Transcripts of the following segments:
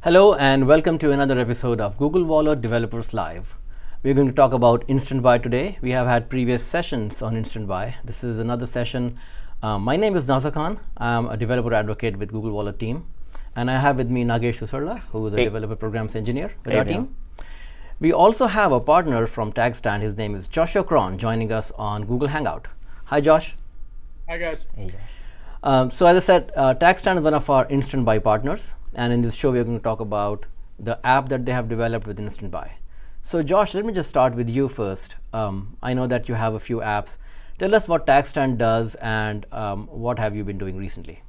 Hello and welcome to another episode of Google Wallet Developers Live. We're going to talk about Instant Buy today. We have had previous sessions on Instant Buy. This is another session. My name is Nazar Khan. I'm a developer advocate with Google Wallet team. And I have with me Nagesh Susarla, who is a developer programs engineer with our team. We also have a partner from TagStand. His name is Joshua Cron, joining us on Google Hangout. Hi, Josh. Hi, guys. Hey, Josh. So as I said, TagStand is one of our Instant Buy partners. And in this show, we're going to talk about the app that they have developed with Instant Buy. So Josh, let me just start with you first. I know that you have a few apps. Tell us what TagStand does and what have you been doing recently?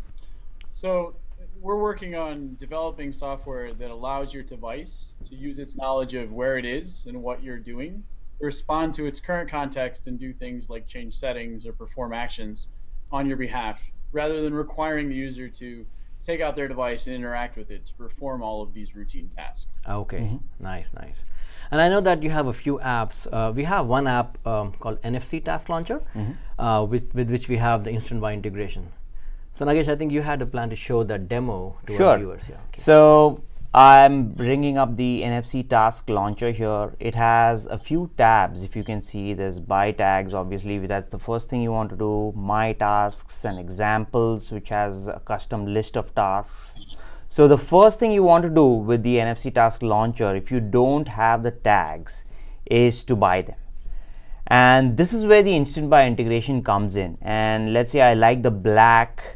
So we're working on developing software that allows your device to use its knowledge of where it is and what you're doing, respond to its current context and do things like change settings or perform actions on your behalf, rather than requiring the user to take out their device and interact with it to perform all of these routine tasks. Okay, nice. And I know that you have a few apps. We have one app called NFC Task Launcher, with which we have the Instant Buy integration. So Nagesh, I think you had a plan to show that demo to our viewers. Yeah, okay. So I'm bringing up the NFC Task Launcher here. It has a few tabs. If you can see, there's Buy Tags, obviously. That's the first thing you want to do. My Tasks and Examples, which has a custom list of tasks. So the first thing you want to do with the NFC Task Launcher, if you don't have the tags, is to buy them. And this is where the Instant Buy integration comes in. And let's say I like the black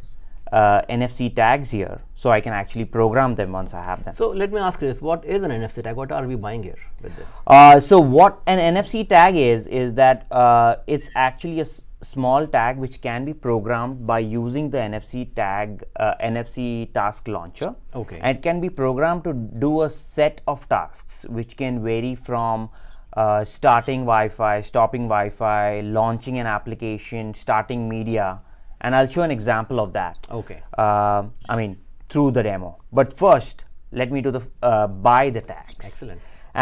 NFC tags here, so I can actually program them once I have them. So let me ask you this, what is an NFC tag? What are we buying here with this? So what an NFC tag is that it's actually a small tag which can be programmed by using the NFC tag, NFC task launcher. Okay. And it can be programmed to do a set of tasks which can vary from starting Wi-Fi, stopping Wi-Fi, launching an application, starting media. And I'll show an example of that. Okay. Through the demo. But first, let me do the buy the tags. Excellent.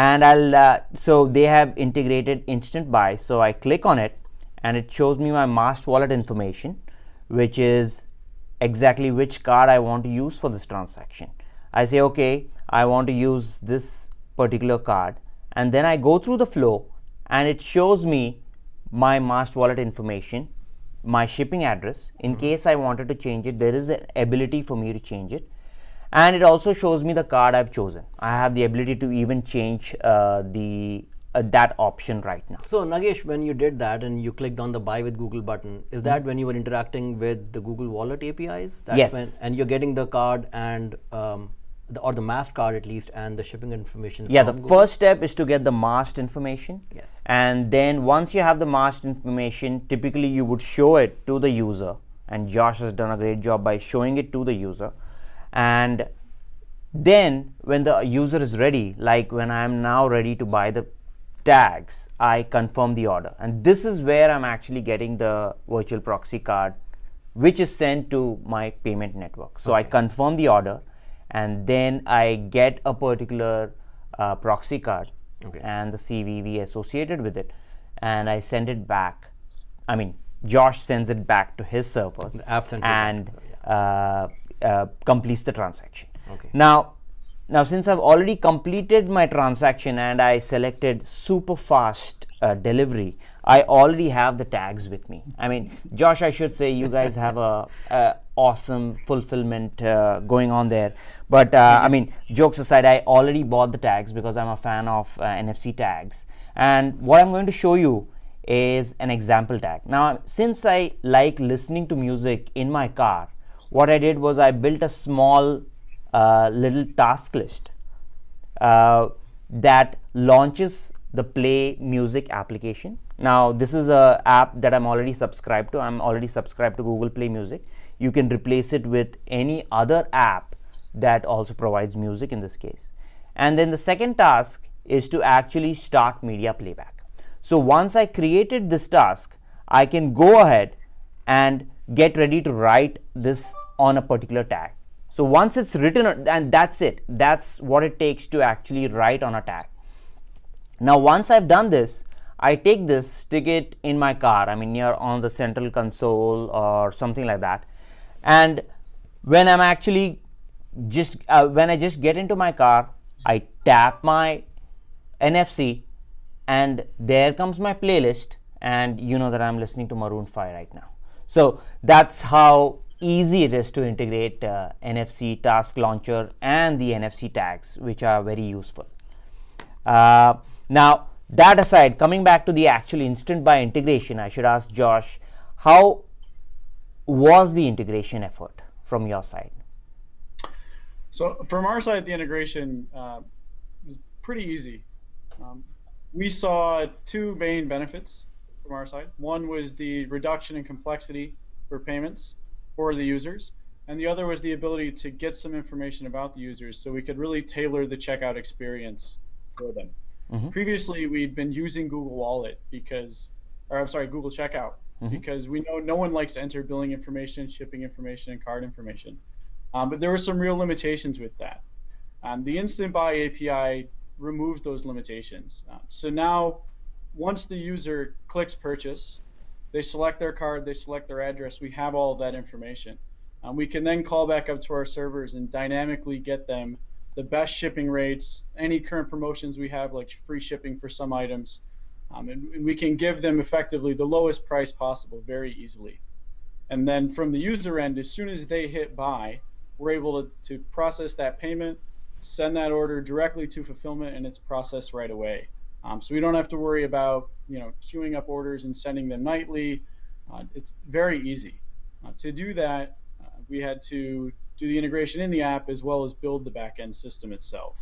And so they have integrated Instant Buy. So I click on it, and it shows me my Mast Wallet information, which is exactly which card I want to use for this transaction. I say, okay, I want to use this particular card, and then I go through the flow, and it shows me my Mast Wallet information, my shipping address. In case I wanted to change it, there is an ability for me to change it, and it also shows me the card I've chosen. I have the ability to even change that option right now. So Nagesh, when you did that and you clicked on the Buy with Google button, is that when you were interacting with the Google Wallet APIs? That's Yes. And you're getting the card and or the Mast card at least, and the shipping information. Yeah, from the Google? first step is to get the Mast information. Yes. And then once you have the Mast information, typically you would show it to the user. And Josh has done a great job by showing it to the user. And then when the user is ready, like when I'm now ready to buy the tags, I confirm the order. And this is where I'm actually getting the virtual proxy card, which is sent to my payment network. So I confirm the order, and then I get a particular proxy card and the CVV associated with it, and I send it back. Josh sends it back to his servers, The app sends it and completes the transaction. Okay. Now since I've already completed my transaction and I selected super fast delivery, I already have the tags with me. Josh, I should say you guys have a awesome fulfillment going on there. But jokes aside, I already bought the tags because I'm a fan of NFC tags. And what I'm going to show you is an example tag. Now, since I like listening to music in my car, what I did was I built a small little task list that launches the Play Music application. Now, this is an app that I'm already subscribed to. I'm already subscribed to Google Play Music. You can replace it with any other app that also provides music in this case. And then the second task is to actually start media playback. So once I created this task, I can go ahead and get ready to write this on a particular tag. So once it's written, and that's it. That's what it takes to actually write on a tag. Now, once I've done this, I take this, stick it in my car, near on the central console or something like that. And when I'm actually just when I just get into my car, I tap my NFC, and there comes my playlist, and you know that I'm listening to Maroon 5 right now. So that's how easy it is to integrate NFC task launcher and the NFC tags, which are very useful. Now that aside, coming back to the actual instant buy integration, I should ask Josh, how was the integration effort from your side? So from our side, the integration was pretty easy. We saw two main benefits from our side. One was the reduction in complexity for payments for the users, and the other was the ability to get some information about the users so we could really tailor the checkout experience for them. Previously, we'd been using Google Wallet Google Checkout, because we know no one likes to enter billing information, shipping information, and card information. But there were some real limitations with that. The Instant Buy API removed those limitations. So now, once the user clicks purchase, they select their card, they select their address, we have all of that information. We can then call back up to our servers and dynamically get them the best shipping rates, any current promotions we have, like free shipping for some items, and we can give them effectively the lowest price possible very easily. And then from the user end, as soon as they hit buy, we're able to process that payment, send that order directly to fulfillment, and it's processed right away. So we don't have to worry about queuing up orders and sending them nightly. It's very easy. To do that, we had to do the integration in the app as well as build the backend system itself.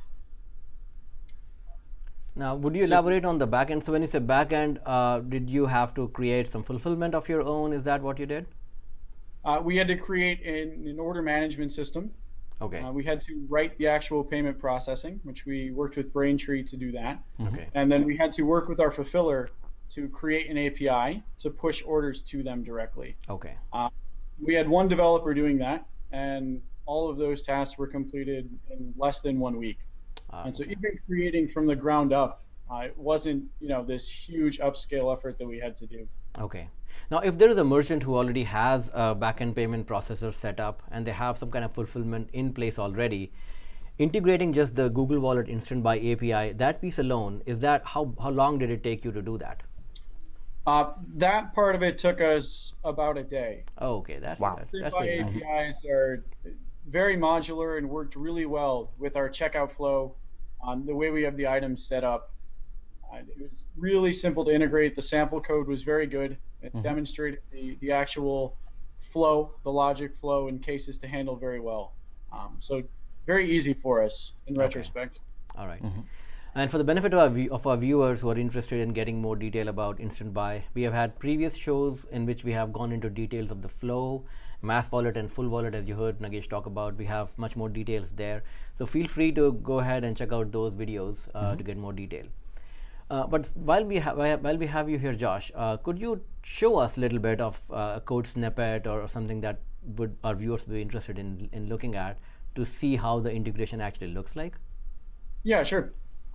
Now, would you elaborate on the backend? So when you say backend, did you have to create some fulfillment of your own? Is that what you did? We had to create an order management system. Okay. We had to write the actual payment processing, which we worked with Braintree to do that. Okay. And then we had to work with our fulfiller to create an API to push orders to them directly. Okay. We had one developer doing that, and all of those tasks were completed in less than 1 week. And so even creating from the ground up, it wasn't this huge upscale effort that we had to do. Okay. Now, if there is a merchant who already has a backend payment processor set up and they have some kind of fulfillment in place already, integrating just the Google Wallet Instant Buy API, that piece alone, is that how long did it take you to do that? That part of it took us about a day. Oh, okay. That's Instant Buy APIs are very modular and worked really well with our checkout flow. The way we have the items set up, it was really simple to integrate. The sample code was very good. It demonstrated the actual flow, the logic flow and cases to handle very well. So very easy for us in retrospect. All right. And for the benefit of our viewers who are interested in getting more detail about Instant Buy, we have had previous shows in which we have gone into details of the flow, mass wallet and full wallet, as you heard Nagesh talk about. We have much more details there. So feel free to go ahead and check out those videos to get more detail. But while we have you here, Josh, could you show us a little bit of a code snippet or something that our viewers would be interested in looking at to see how the integration actually looks like? Yeah, sure.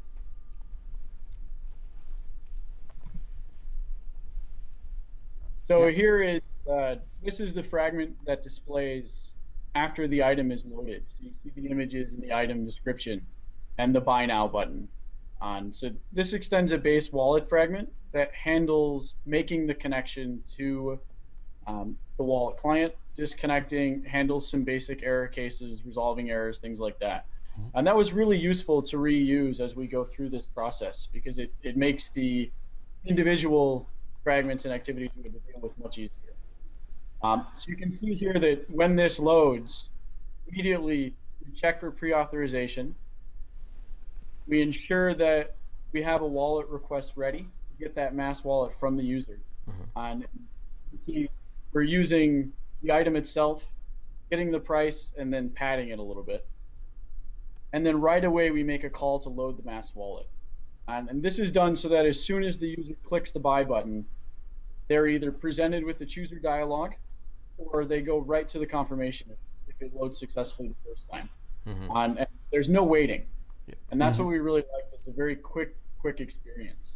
So here is this is the fragment that displays after the item is loaded. So you see the images and the item description and the buy now button. So this extends a base wallet fragment that handles making the connection to the wallet client, disconnecting, handles some basic error cases, resolving errors, things like that. And that was really useful to reuse as we go through this process because it makes the individual fragments and activities we have to deal with much easier. So you can see here that when this loads, immediately we check for pre-authorization. We ensure that we have a wallet request ready to get that mass wallet from the user. And you can see we're using the item itself, getting the price, and then padding it a little bit. And then right away we make a call to load the mass wallet. And this is done so that as soon as the user clicks the buy button, they're either presented with the chooser dialog or they go right to the confirmation if it loads successfully the first time. And there's no waiting. And that's what we really liked. It's a very quick experience.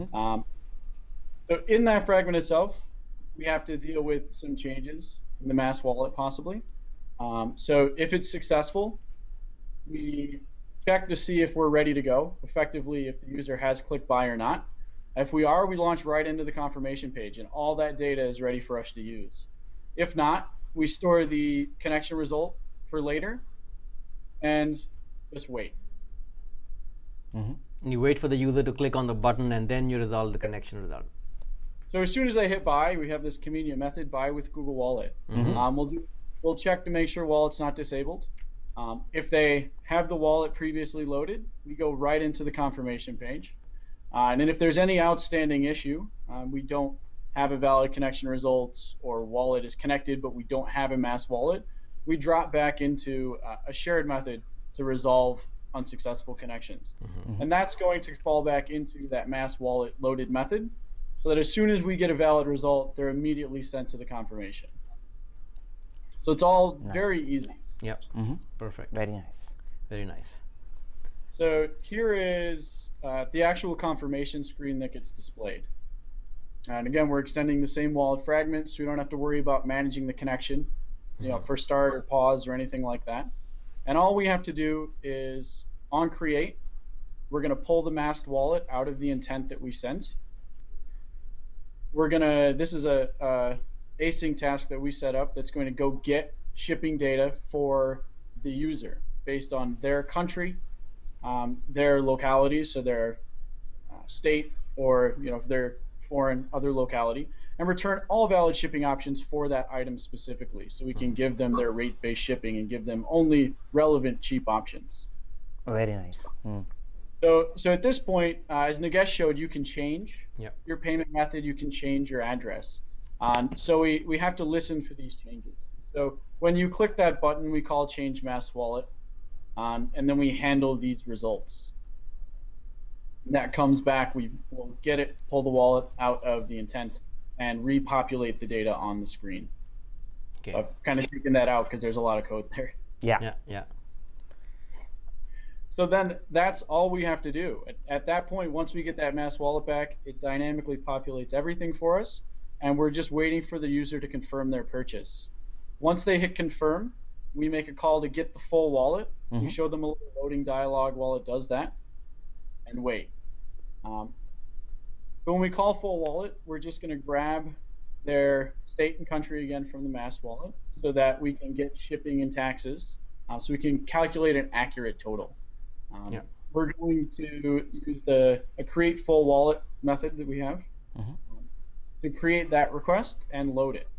So in that fragment itself, we have to deal with some changes in the mass wallet possibly. So if it's successful, we check to see if we're ready to go, effectively if the user has clicked buy or not. If we are, we launch right into the confirmation page, and all that data is ready for us to use. If not, we store the connection result for later and just wait. You wait for the user to click on the button, and then you resolve the connection result. So as soon as they hit buy, we have this convenient method, buy with Google Wallet. We'll check to make sure wallet's not disabled. If they have the wallet previously loaded, we go right into the confirmation page. And then if there's any outstanding issue, we don't have a valid connection results, or wallet is connected but we don't have a mass wallet, we drop back into a shared method to resolve unsuccessful connections. And that's going to fall back into that mass wallet loaded method, so that as soon as we get a valid result, they're immediately sent to the confirmation. So it's all very easy. Yep. Perfect. Very nice. Very nice. So here is the actual confirmation screen that gets displayed. And again, we're extending the same wallet fragment, so we don't have to worry about managing the connection, for start or pause or anything like that. And all we have to do is on create, we're going to pull the masked wallet out of the intent that we sent. This is a async task that we set up that's going to go get shipping data for the user based on their country, their locality, so their state, or if they're foreign, other locality, and return all valid shipping options for that item specifically, so we can give them their rate-based shipping and give them only relevant cheap options. Very nice. So at this point, as Nagesh showed, you can change your payment method, you can change your address. So we have to listen for these changes. So when you click that button, we call change mass wallet, and then we handle these results. That comes back, we will get it, pull the wallet out of the intent, and repopulate the data on the screen. Okay. I've kind of taken that out because there's a lot of code there. Yeah. So then that's all we have to do. At that point, once we get that mass wallet back, it dynamically populates everything for us, and we're just waiting for the user to confirm their purchase. Once they hit confirm, we make a call to get the full wallet. We show them a little loading dialog while it does that, and wait. So when we call full wallet, we're just going to grab their state and country again from the mass wallet, so that we can get shipping and taxes, so we can calculate an accurate total. We're going to use a create full wallet method that we have to create that request and load it.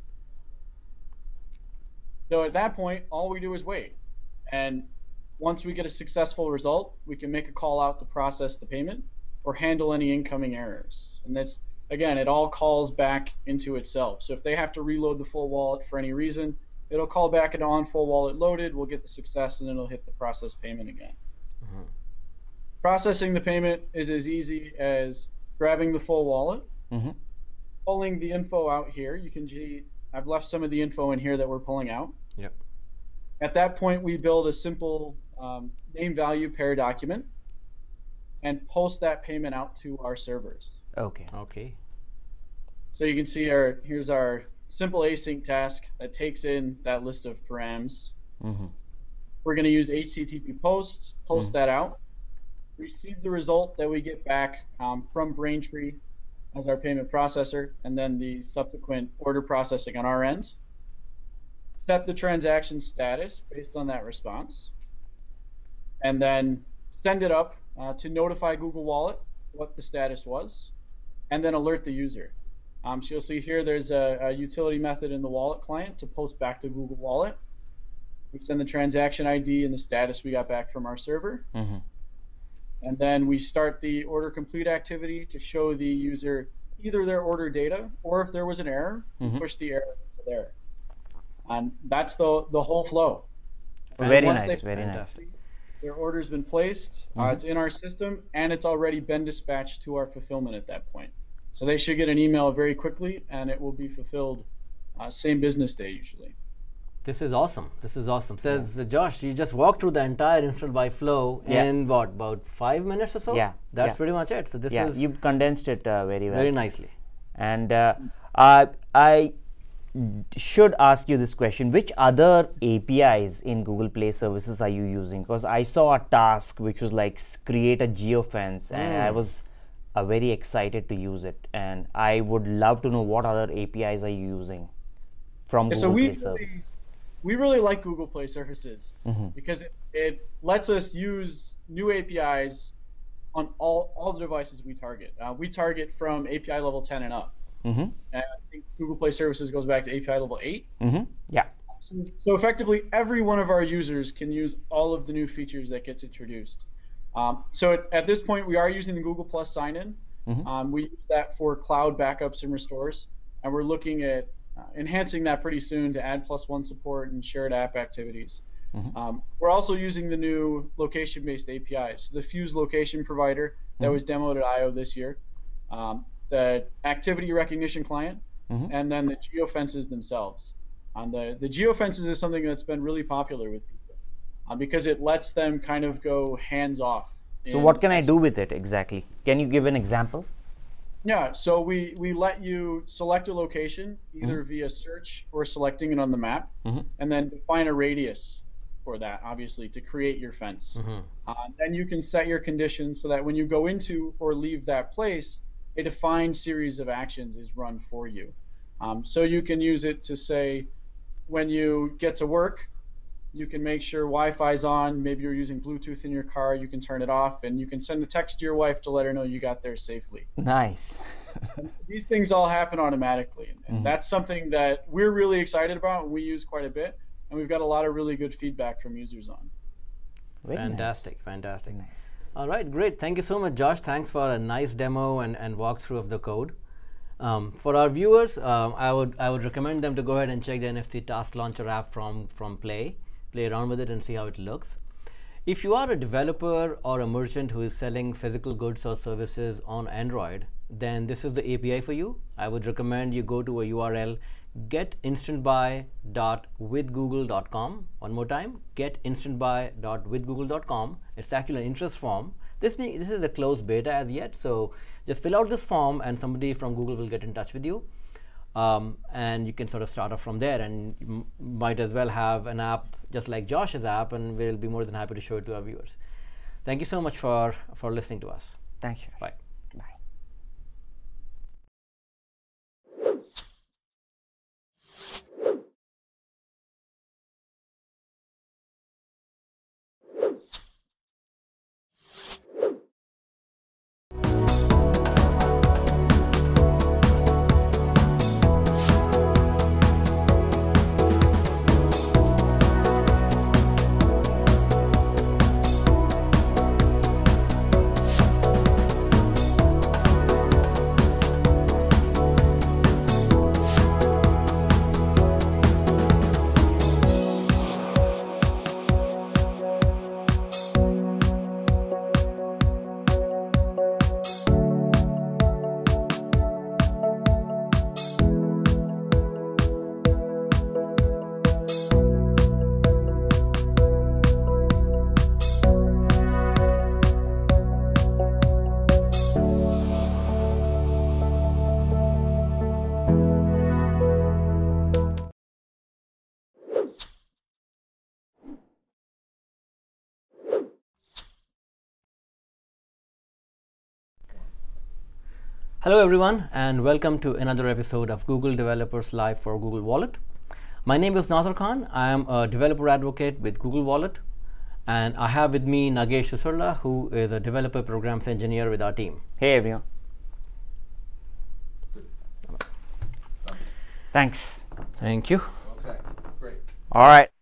So at that point, all we do is wait. And once we get a successful result, we can make a call out to process the payment or handle any incoming errors. And that's, again, it all calls back into itself. So if they have to reload the full wallet for any reason, it'll call back it on full wallet loaded, we'll get the success, and then it'll hit the process payment again. Processing the payment is as easy as grabbing the full wallet, pulling the info out here. You can see I've left some of the info in here that we're pulling out. At that point, we build a simple name value pair document and post that payment out to our servers. Okay. So you can see here's our simple async task that takes in that list of params. We're going to use HTTP post that out, receive the result that we get back from Braintree as our payment processor, and then the subsequent order processing on our end. Set the transaction status based on that response, and then send it up to notify Google Wallet what the status was, and then alert the user. So you'll see here there's a utility method in the wallet client to post back to Google Wallet. We send the transaction ID and the status we got back from our server. And then we start the order complete activity to show the user either their order data, or if there was an error, push the error to there. And that's the whole flow. Very nice. Their order's been placed, it's in our system, and it's already been dispatched to our fulfillment at that point. So they should get an email very quickly, and it will be fulfilled same business day usually. This is awesome. Says Josh, you just walked through the entire instant buy flow in what, about 5 minutes or so? That's pretty much it. So this is you've condensed it very well. Very nicely. And I should ask you this question: which other APIs in Google Play services are you using? Because I saw a task which was like create a geofence, and I was very excited to use it. And I would love to know what other APIs are you using from Google Play services. We really like Google Play services because it lets us use new APIs on all the devices we target. We target from API level 10 and up. And I think Google Play Services goes back to API level 8. Yeah. So effectively, every one of our users can use all of the new features that gets introduced. So at this point, we are using the Google Plus sign-in. We use that for cloud backups and restores, and we're looking at enhancing that pretty soon to add +1 support and shared app activities. We're also using the new location-based APIs, the Fuse location provider that was demoed at I/O this year. The activity recognition client, and then the geofences themselves. The geofences is something that's been really popular with people because it lets them kind of go hands off. So what can I do with it exactly? Can you give an example? Yeah, so we let you select a location either via search or selecting it on the map, and then define a radius for that, obviously, to create your fence. Then you can set your conditions so that when you go into or leave that place, a defined series of actions is run for you. So you can use it to say, when you get to work, you can make sure Wi-Fi's on. Maybe you're using Bluetooth in your car. You can turn it off, and you can send a text to your wife to let her know you got there safely. Nice. These things all happen automatically, and that's something that we're really excited about and we use quite a bit, and we've got a lot of really good feedback from users on. Very fantastic. nice. Fantastic. Nice. All right, great. Thank you so much, Josh. Thanks for a nice demo and walkthrough of the code. For our viewers, I would recommend them to go ahead and check the NFC Task Launcher app from Play around with it and see how it looks. If you are a developer or a merchant who is selling physical goods or services on Android, then this is the API for you. I would recommend you go to a URL, getinstantbuy.withgoogle.com. One more time, getinstantbuy.withgoogle.com. It's actually an interest form. This is a closed beta as yet, so just fill out this form and somebody from Google will get in touch with you. And you can sort of start off from there, and you might as well have an app just like Josh's app, and we'll be more than happy to show it to our viewers. Thank you so much for listening to us. Thank you. Bye. Hello everyone, and welcome to another episode of Google Developers Live for Google Wallet. My name is Nazar Khan. I am a developer advocate with Google Wallet, and I have with me Nagesh Susurla, who is a developer programs engineer with our team. Hey everyone. Thanks. Thank you. Okay, great. All right.